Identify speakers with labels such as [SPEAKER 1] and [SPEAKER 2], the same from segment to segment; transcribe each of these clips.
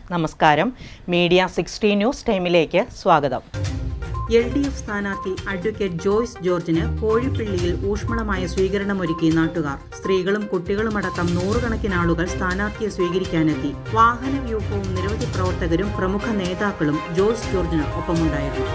[SPEAKER 1] നമസ്കാരം. Media 60 news ടൈമിലേക്ക് സ്വാഗതം.
[SPEAKER 2] LDF സ്ഥാനാർത്ഥി അഡ്വക്കേറ്റ് ജോയ്സ് ജോർജിന് കോഴിപ്പള്ളിയിൽ ഊഷ്മളമായ സ്വീകരണമൊരുക്കി നാട്ടുകാർ. സ്ത്രീകളും കുട്ടികളുമടക്കം നൂറുകണക്കിന് ആളുകൾ സ്ഥാനാർത്ഥിയെ സ്വീകരിക്കാനെത്തി. വാഹനവ്യൂഹവും നിരവധി പ്രവർത്തകരും പ്രമുഖ നേതാക്കളും ജോയ്സ് ജോർജിന് ഒപ്പമുണ്ടായിരുന്നു.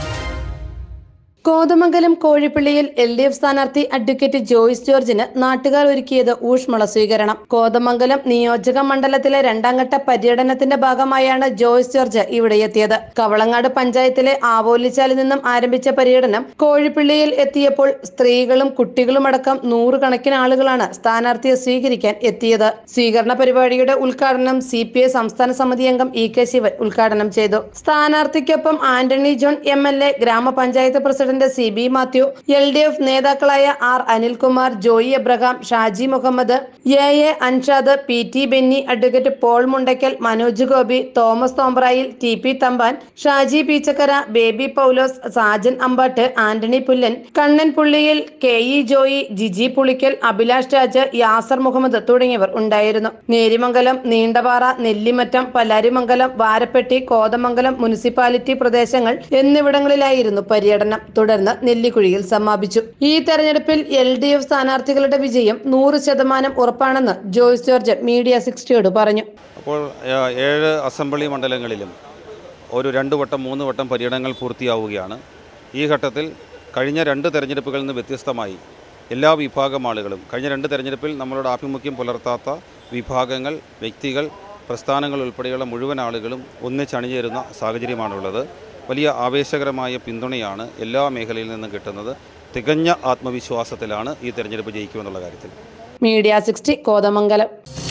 [SPEAKER 3] കോതമംഗലം കോഴിപ്പള്ളിയിൽ LDF സ്ഥാനാർത്ഥി അഡ്വക്കേറ്റ് ജോയ്സ് ജോർജിന് നാട്ടുകാർ ഒരുക്കിയത് ഊഷ്മള സ്വീകരണം. കോതമംഗലം നിയോജക മണ്ഡലത്തിലെ രണ്ടാംഘട്ട പര്യടനത്തിന്റെ ഭാഗമായാണ് ജോയ്സ് ജോർജ് ഇവിടെ എത്തിയത്. കവളങ്ങാട് പഞ്ചായത്തിലെ ആവോലിച്ചാലിൽ നിന്നും ആരംഭിച്ച പര്യടനം കോഴിപ്പള്ളിയിൽ എത്തിയപ്പോൾ സ്ത്രീകളും കുട്ടികളുമടക്കം നൂറുകണക്കിന് ആളുകളാണ് സ്ഥാനാർത്ഥിയെ സ്വീകരിക്കാൻ എത്തിയത്. സ്വീകരണ പരിപാടിയുടെ ഉദ്ഘാടനം CPI സംസ്ഥാന സമിതി അംഗം EK ശിവൻ ഉദ്ഘാടനം ചെയ്തു. സ്ഥാനാർത്ഥിക്കൊപ്പം Antony John MLA, grama panchayat president CB Mathew, LDF നേതാക്കളായ R Anilkumar, Joy Abraham, Shaji Muhammad, AA Anshad, PT Benny, advocate Paul Mundakkal, Manoj Gopi, Thomas Thombrayil, TP Thampan, Shaji Peechakkara, Baby Paulose, Sajan Ambattu, Antony Pullan, Kannan Pulliyil, KE Joy, Jiji Pulickal, Abhilash Raj, Yasar Muhammad തുടങ്ങിയവർ ഉണ്ടായിരുന്നു. നേരിമംഗലം, നീണ്ടപാറ, നെല്ലിമറ്റം, പല്ലാരിമംഗലം, വാരപ്പെട്ടി, കോതമംഗലം മുനിസിപ്പാലിറ്റി പ്രദേശങ്ങൾ എന്നിവിടങ്ങളിലായിരുന്നു പര്യടനം. തുടർന്ന് നെല്ലിക്കുഴിയിൽ സമാപിച്ചു. ഈ തെരഞ്ഞെടുപ്പിൽ LDF സ്ഥാനാർത്ഥികളുടെ വിജയം 100% ഉറപ്പാണെന്ന് ജോയ്സ് ജോർജ് മീഡിയ 60യോട് പറഞ്ഞു.
[SPEAKER 4] അപ്പോൾ 7 അസംബ്ലി മണ്ഡലങ്ങളിലും ഒരു 2 വട്ടം 3 വട്ടം പര്യടനങ്ങൾ പൂർത്തിയാവുകയാണ്. ഈ ഘട്ടത്തിൽ കഴിഞ്ഞ 2 തെരഞ്ഞെടുപ്പുകളിൽ നിന്ന് വ്യത്യസ്തമായി എല്ലാ വിഭാഗം ആളുകളും, കഴിഞ്ഞ 2 തെരഞ്ഞെടുപ്പിൽ നമ്മളോട് ആഭിമുഖ്യം പുലർത്താത്ത വിഭാഗങ്ങൾ, വ്യക്തികൾ, പ്രസ്ഥാനങ്ങൾ ഉൾപ്പെടെയുള്ള മുഴുവൻ ആളുകളും ഒന്നിച്ചണിചേരുന്ന സാഹചര്യമാണുള്ളത്. വലിയ ആവേശകരമായ പിന്തുണയാണ് എല്ലാ മേഖലയിൽ നിന്നും കിട്ടുന്നത്. തികഞ്ഞ ആത്മവിശ്വാസത്തിലാണ് ഈ തെരഞ്ഞെടുപ്പ് ജയിക്കുമെന്നുള്ള കാര്യത്തിൽ.
[SPEAKER 3] മീഡിയ 60 കോതമംഗലം.